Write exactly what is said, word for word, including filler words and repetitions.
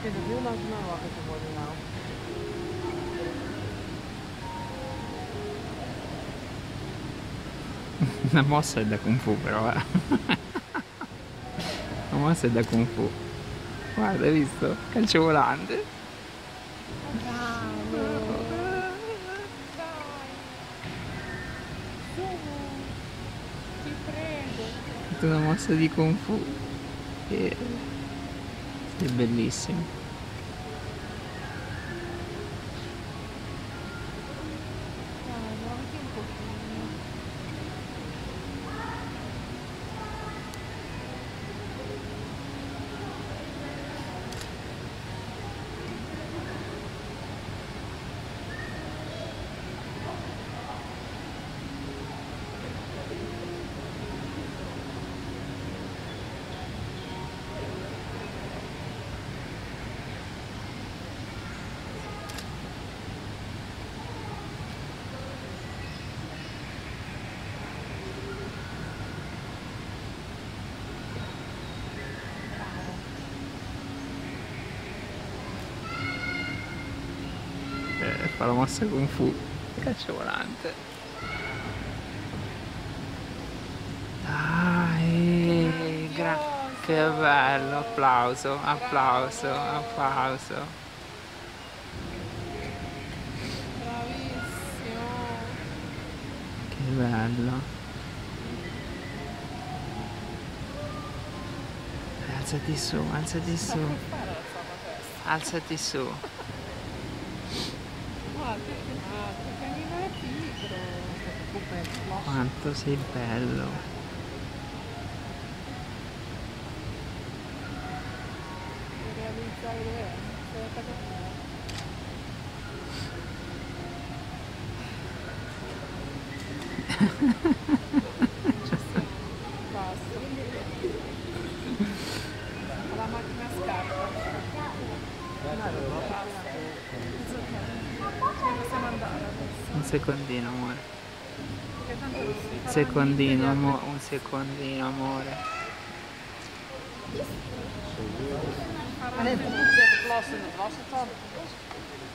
vind het heel lang knalwagen te worden nou. La mossa è da Kung Fu però, eh. La mossa è da Kung Fu. Guarda, hai visto? Calcio volante. Bravo! Dai! Su! Ti prego! È tutta una mossa di Kung Fu. E... è bellissimo. Dai, anche un pochino. Eh, fa la mossa Kung Fu. Calcio volante. Dai, gra- che bello, applauso, applauso, applauso. Bravissimo! Che bello. Eh, Alzati su, alzati su, Ma puoi fare la sua testa? alzati su. Guarda, ah, che canino è pigro! Questa pupa è flossa. Quanto sei bello. Devi realizzare dove è? Sei a casa tua? Ci siamo, basta. La macchina scarpa. It's ok. Ce ne possiamo andare adesso. Un secondino, amore. Perché tanto non si Un farà secondino, niente. amore. Un secondino, amore. Farà niente. Het was het dan.